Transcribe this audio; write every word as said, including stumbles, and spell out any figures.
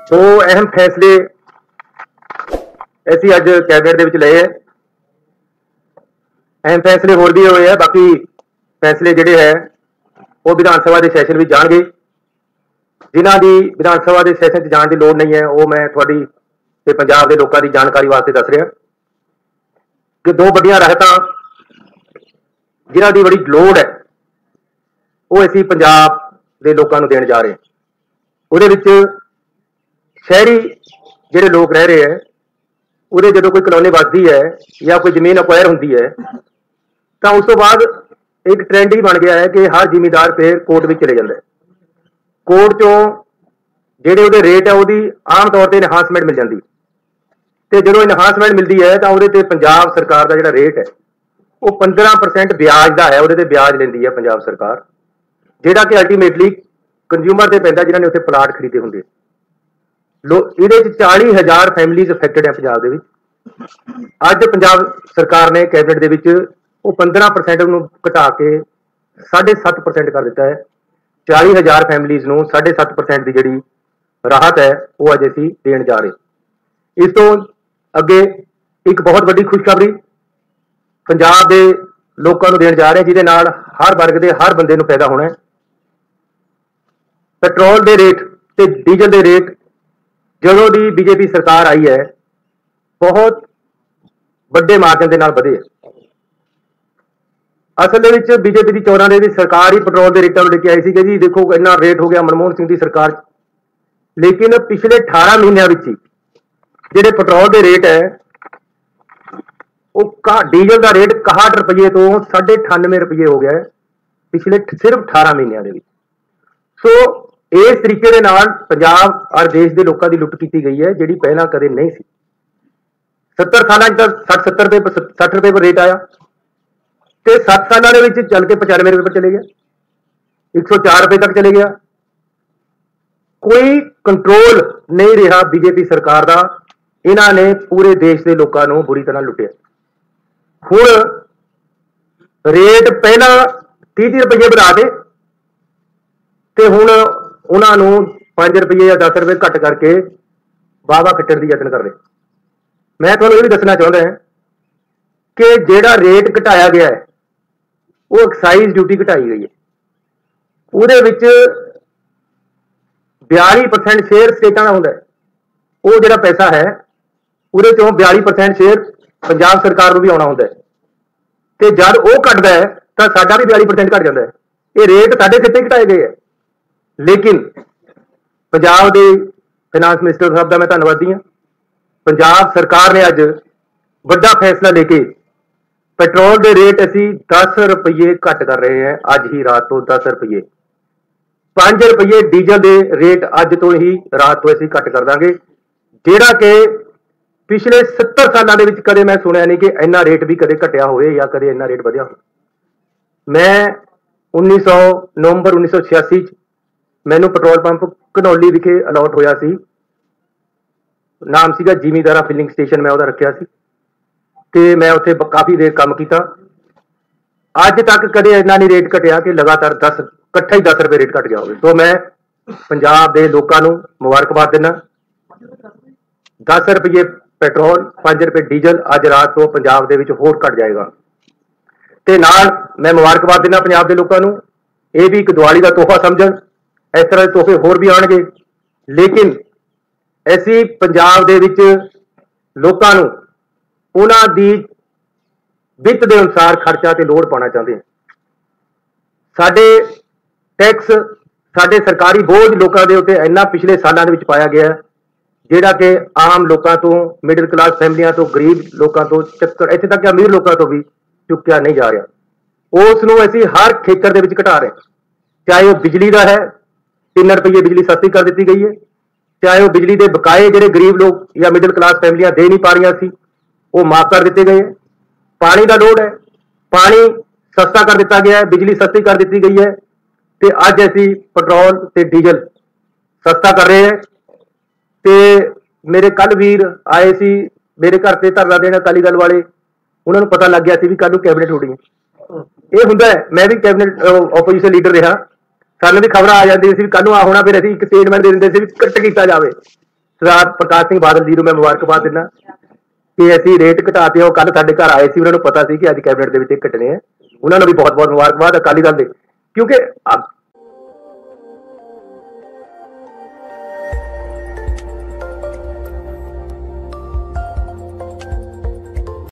दो अहम फैसले ऐसी अज कैबिनेट दे विच लए है। अहम फैसले होर भी होए है, बाकी फैसले जिहड़े है वो विधान सभा के सैशन में जाणगे। जिन्हां दी विधान सभा के सैशन च जाण की लोड़ नहीं है वो मैं तुहाडी ते पंजाब के लोगों की जानकारी वास्ते दस रहा कि दो वड्डियां राहतां जिन्हां दी बड़ी लोड़ है वो असीं पंजाब के लोगों को देण जा रहे हैं। उहदे विच शहरी जिहड़े लोग रह रहे हैं उहदे जदों कोई कलोनी वसदी है या कोई जमीन अक्वायर हुंदी है तो उस तो बाद एक ट्रेंड ही बन गया है कि हर जिमीदार फिर कोर्ट में चले जाता है। कोर्ट चों जिहड़े उहदे रेट है उहदी आम तौर पर इनहांसमेंट मिल जाती है। तो जो इनहांसमेंट मिलती है तो उहदे ते पंजाब सरकार का जिहड़ा रेट है वो पंद्रह परसेंट ब्याज का है, उहदे ते ब्याज लैंदी है पंजाब सरकार, जिहड़ा कि अल्टीमेटली कंज्यूमर ते पैंदा जिन्हां ने उत्थे प्लाट खरीदे हुंदे। लो इहदे च चाली हज़ार फैमिलीज अफेक्टेड है पंजाब दे विच। अज पंजाब सरकार ने कैबिनेट दे विच वो पंद्रह परसेंट नूं घटा के साढ़े सत्त परसेंट कर दिता है। चाली हज़ार फैमिलीज नूं साढ़े सत्त परसेंट की जिहड़ी राहत है वो अज असीं देण जा रहे। इस तो अगे एक बहुत वड्डी खुशखबरी पंजाब के लोगों को देण जा रहे जिहदे नाल हर वर्ग के हर बंदे नूं फायदा होना है। पेट्रोल के रेट ते डीजल के रेट जदों दी बीजेपी सरकार आई है बहुत वड्डे मार्जन के नाल वधे। असल विच बीजेपी की चौदह दे सरकार ही पेट्रोल के रेटों लेके आई सी कि जी देखो इन्ना रेट हो गया मनमोहन सिंह की सरकार। लेकिन पिछले अठारह महीनों में जिहड़े पेट्रोल के रेट है वो डीजल का रेट इकहठ रुपये तो साढ़े अठानवे रुपये हो गया है पिछले सिर्फ अठारह महीनों के। सो इस तरीके दे नाल पंजाब और देश के लोगों की लुट की गई है जिहड़ी पहला कदे नहीं सी। सत्तर साल सठ सत्तर रुपये सठ रुपये पर रेट आया तो सत्त सालों के चल के पचानवे रुपये पर चले गया, एक सौ चार रुपये तक चले गया। कोई कंट्रोल नहीं रहा बीजेपी सरकार का। इन्हां ने पूरे देश के लोगों को बुरी तरह लुटिया। हुण रेट पहला तीह तीह रुपये बढ़ा दे ते हुण उन्होंने पांच रुपये या दस रुपये घट करके वाहवा खट्टण की यत्न कर रहे। मैं तुहानूं ये भी दसना चाहता है कि जिहड़ा रेट घटाया गया है वो एक्साइज ड्यूटी घटाई गई है। उहदे विच बयाली परसेंट शेयर स्टेटां दा हुंदा है। वो जिहड़ा पैसा है उहदे चों बयाली परसेंट शेयर पंजाब सरकार नूं भी आउणा हुंदा है ते जद वो घटदा है तो साडा भी बयाली परसेंट घट जाता है। ये रेट साडे सिर ते घटाए गए है। लेकिन पंजाब के फाइनांस मिनिस्टर साहब का मैं धन्नवादी हाँ। पंजाब सरकार ने अज बड़ा फैसला लेके पेट्रोल के रेट असी दस रुपये घट कर रहे हैं। अज ही रात तो दस रुपये पांच रुपये डीजल के रेट अज तो ही रात तो असी घट कर देंगे, जिहड़ा कि पिछले सत्तर सालों के कदे मैं सुनिया नहीं कि इन्ना रेट भी कदे घटिया होवे या कदे इन्ना रेट वधिया हो। मैं उन्नीस सौ नवंबर उन्नीस सौ छियासी मैनू पेट्रोल पंप घनौली विखे अलॉट होया सी। नाम सीगा जिमीदारा फिलिंग स्टेशन, मैं उहदा रखिया सी ते मैं उत्थे काफ़ी देर काम किया। अज तक कदे इन्ना नहीं रेट घटिया कि लगातार दस इकट्ठा ही दस रुपये रेट घट गया हो। तो मैं पंजाब के लोगों को मुबारकबाद देना। दस रुपये पेट्रोल पांच रुपये डीजल अज रात तो पंजाब दे विच होर घट जाएगा। ते नाल मैं मुबारकबाद देना पंजाब के लोगों को। यह भी एक दिवाली का तोहफा समझन, इस तरह के तोहफे होर भी आउणगे। लेकिन असीं पंजाब दे विच लोकां नूं उन्हां दी वित्त के अनुसार खर्चा ते लोड़ पाना चाहते हैं। साडे टैक्स साडे सरकारी बोझ लोगों के उत्ते इन्ना पिछले सालों के पाया गया है जिहड़ा कि आम लोगों तो मिडिल क्लास फैमिलियां तो गरीब लोगों तो चक्कर इत्थे तक अमीर लोगों तो भी चुक्या नहीं जा रहा। उस नूं असीं हर खेतर दे विच घटा रहे। चाहे वह बिजली का है, तीन रुपये बिजली सस्ती कर दी गई है। चाहे वह बिजली के बकाए जिहड़े गरीब लोग या मिडिल क्लास फैमिलियां दे नहीं पा रही सी वो माफ कर दिए गए। पानी का लोड है, पानी सस्ता कर दिता गया है, बिजली सस्ती कर दी गई है। तो अज असी पेट्रोल ते डीजल सस्ता कर रहे हैं। तो मेरे कल वीर आए सी मेरे घर से धरना देना अकाली दल वाले, उन्होंने पता लग गया कि कल कैबिनेट होनी है। ये हुंदा है, मैं भी कैबिनेट ओपोजिशन लीडर रहा, सानूं भी खबर आ जाती सी कल आ होना, फिर असीं एक स्टेटमेंट दे दिंदे सी कट किया जाए। ਸਰਦਾਰ ਪ੍ਰਕਾਸ਼ ਸਿੰਘ ਬਾਦਲ ਜੀ ਨੂੰ ਮੈਂ ਮੁਬਾਰਕਬਾਦ ਦਿੰਦਾ ਕਿ ਅਸੀਂ ਰੇਟ ਘਟਾਤੇ। ਉਹ ਕੱਲ ਸਾਡੇ ਘਰ ਆਏ ਸੀ, ਉਹਨਾਂ ਨੂੰ ਪਤਾ ਸੀ ਕਿ ਅੱਜ ਕੈਬਨਿਟ ਦੇ ਵਿੱਚ ਇਹ ਘਟਣੇ ਆ। ਉਹਨਾਂ ਨੂੰ ਵੀ ਬਹੁਤ ਬਹੁਤ ਮੁਬਾਰਕਬਾਦ ਅਕਾਲੀ ਦਲ ਦੇ, ਕਿਉਂਕਿ